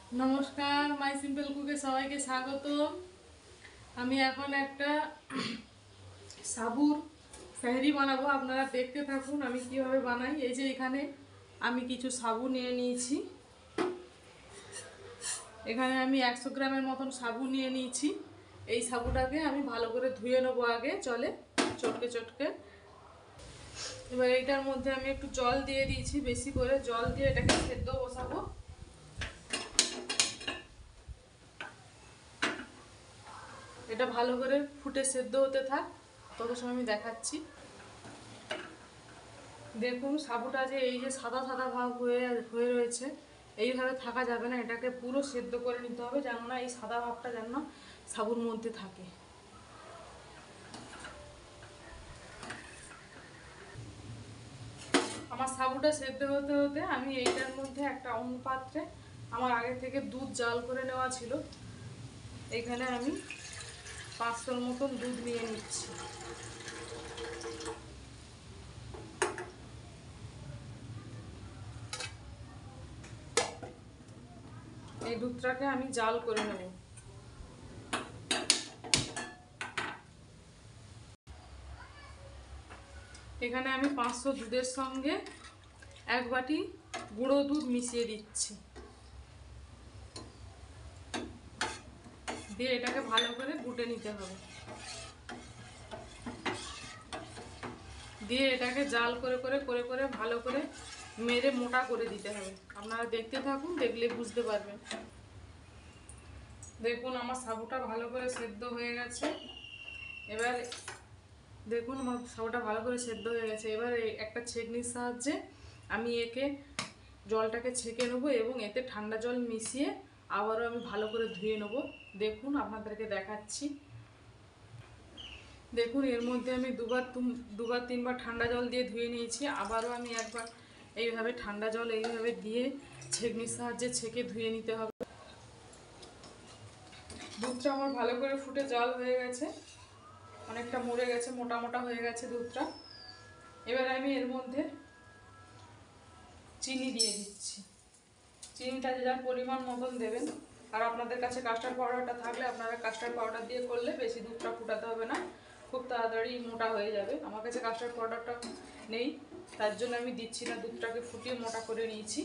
নমস্কার, মাই সিম্পল কুকে সবাইকে স্বাগত। আমি এখন একটা সাবুর সেহরি বানাবো, আপনারা দেখতে থাকুন আমি কিভাবে বানাই। এই যে এখানে আমি কিছু সাবু নিয়ে নিয়েছি। এখানে আমি 100 গ্রামের মতন সাবু নিয়ে নিয়েছি। এই সাবুটাকে আমি ভালো করে ধুয়ে নেবো আগে জলে, চটকে চটকে। এবার এইটার মধ্যে আমি একটু জল দিয়ে দিয়েছি, বেশি করে জল দিয়ে এটাকে সেদ্ধ বসাবো। এটা ভালো করে ফুটে সেদ্ধ হতে থাক, তত সময় আমি দেখাচ্ছি। দেখুন সাবুটা যে এই যে সাদা সাদা ভাব হয়ে হয়ে রয়েছে, এইভাবে থাকা যাবে না, এটাকে পুরো সেদ্ধ করে নিতে হবে, যেন না এই সাদা ভাবটা যেন না সাবুর মধ্যে থাকে। আমার সাবুটা সেদ্ধ হতে হতে আমি এইটার মধ্যে একটা অন্য পাত্রে আমার আগে থেকে দুধ জাল করে নেওয়া ছিল, এখানে আমি 500 মতন দুধ নিয়ে নিচ্ছি। এই দুধটাকে আমি জাল করে নেব। এখানে আমি 500 দুধের সঙ্গে 1 বাটি গুঁড়ো দুধ মিশিয়ে দিচ্ছি, দিয়ে এটাকে ভালো করে গুটে নিতে হবে, দিয়ে এটাকে জাল করে করে করে করে ভালো করে মেরে মোটা করে দিতে হবে। আপনারা দেখতে থাকুন, দেখলে বুঝতে পারবেন। দেখুন আমার সাবুটা ভালো করে সেদ্ধ হয়ে গেছে। এবার দেখুন আমার সাবুটা ভালো করে সেদ্ধ হয়ে গেছে। এবার একটা ছেঁকনির সাহায্যে আমি একে জলটাকে ছেঁকে নেবো এবং এতে ঠান্ডা জল মিশিয়ে আবারও আমি ভালো করে ধুয়ে নেবো। দেখুন আপনাদেরকে দেখাচ্ছি। দেখুন এর মধ্যে আমি দুবার তিনবার ঠান্ডা জল দিয়ে ধুয়ে নিয়েছি, আবারও আমি একবার এইভাবে ঠান্ডা জল এইভাবে দিয়ে ছেঁকনির সাহায্যে ছেঁকে ধুয়ে নিতে হবে। দুধটা আমার ভালো করে ফুটে জল হয়ে গেছে, অনেকটা মরে গেছে, মোটা মোটা হয়ে গেছে দুধটা। এবার আমি এর মধ্যে চিনি দিয়ে দিচ্ছি। চিনিটা যে যার পরিমাণ মতন দেবেন, আর আপনাদের কাছে কাস্টার্ড পাউডারটা থাকলে আপনারা কাস্টার্ড পাউডার দিয়ে করলে বেশি দুধটা ফুটাতে হবে না, খুব তাড়াতাড়ি মোটা হয়ে যাবে। আমার কাছে কাস্টার্ড পাউডারটা নেই, তার জন্য আমি দিচ্ছি না, দুধটাকে ফুটিয়ে মোটা করে নিয়েছি।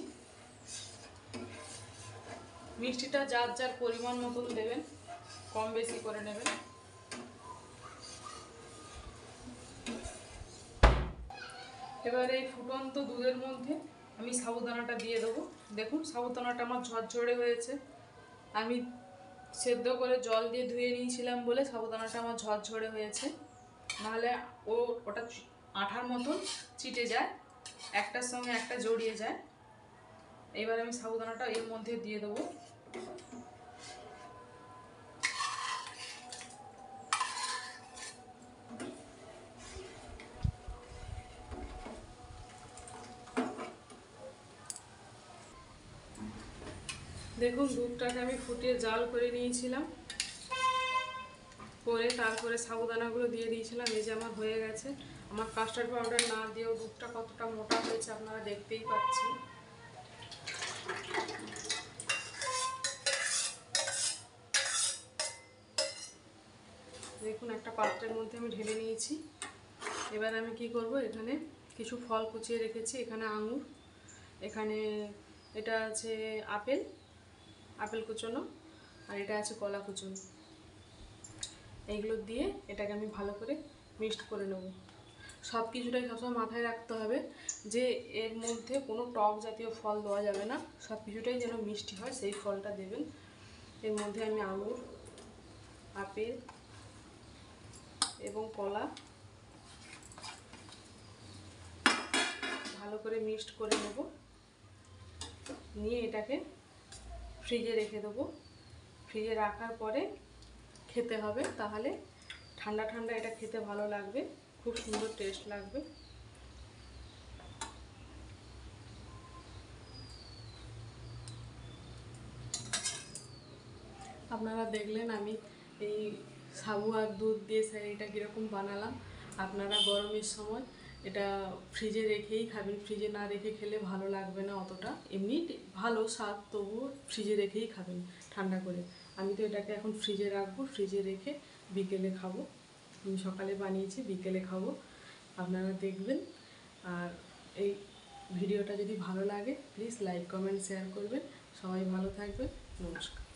মিষ্টিটা যার যার পরিমাণ মতন দেবেন, কম বেশি করে নেবেন। এবার এই ফুটন্ত দুধের মধ্যে আমি সাবুদানাটা দিয়ে দেবো। দেখুন সাবুদানাটা আমার ঝরঝরে হয়েছে, আমি সেদ্ধ করে জল দিয়ে ধুয়ে নিয়েছিলাম বলে সাবুদানাটা আমার ঝরঝরে হয়েছে, নাহলে ওটা আঠার মতন চিটে যায়, একটার সঙ্গে একটা জড়িয়ে যায়। এবার আমি সাবুদানাটা এর মধ্যে দিয়ে দেবো। দেখুন দুধটাকে আমি ফুটিয়ে জাল করে নিয়েছিলাম, করে তারপরে সাবুদানাগুলো দিয়ে দিয়েছিলাম। এই যে আমার হয়ে গেছে। আমার কাস্টার্ড পাউডার না দিয়েও দুধটা কতটা মোটা হয়েছে আপনারা দেখতেই পাচ্ছেন। দেখুন একটা পাত্রের মধ্যে আমি ঢেলে নিয়েছি। এবার আমি কি করব, এখানে কিছু ফল কুচিয়ে রেখেছি, এখানে আঙুর, এখানে এটা আছে আপেল কুচোনো, আর এটা আছে কলা কুচোনো। এইগুলো দিয়ে এটাকে আমি ভালো করে মিক্সড করে নেব। সব কিছুটাই সবসময় মাথায় রাখতে হবে যে এর মধ্যে কোনো টক জাতীয় ফল দেওয়া যাবে না, সব কিছুটাই যেন মিষ্টি হয় সেই ফলটা দেবেন। এর মধ্যে আমি আঙুর, আপেল এবং কলা ভালো করে মিক্সড করে নেব, নিয়ে এটাকে ফ্রিজে রেখে দেবো। ফ্রিজে রাখার পরে খেতে হবে, তাহলে ঠান্ডা ঠান্ডা এটা খেতে ভালো লাগবে, খুব সুন্দর টেস্ট লাগবে। আপনারা দেখলেন আমি এই সাবু আর দুধ দিয়ে এটা কীরকম বানালাম। আপনারা গরমের সময় এটা ফ্রিজে রেখেই খাবেন, ফ্রিজে না রেখে খেলে ভালো লাগবে না অতটা। এমনি ভালো স্বাদ, তবুও ফ্রিজে রেখেই খাবেন ঠান্ডা করে। আমি তো এটাকে এখন ফ্রিজে রাখবো, ফ্রিজে রেখে বিকেলে খাবো। আমি সকালে বানিয়েছি, বিকেলে খাবো, আপনারা দেখবেন। আর এই ভিডিওটা যদি ভালো লাগে প্লিজ লাইক কমেন্ট শেয়ার করবেন। সবাই ভালো থাকবেন, নমস্কার।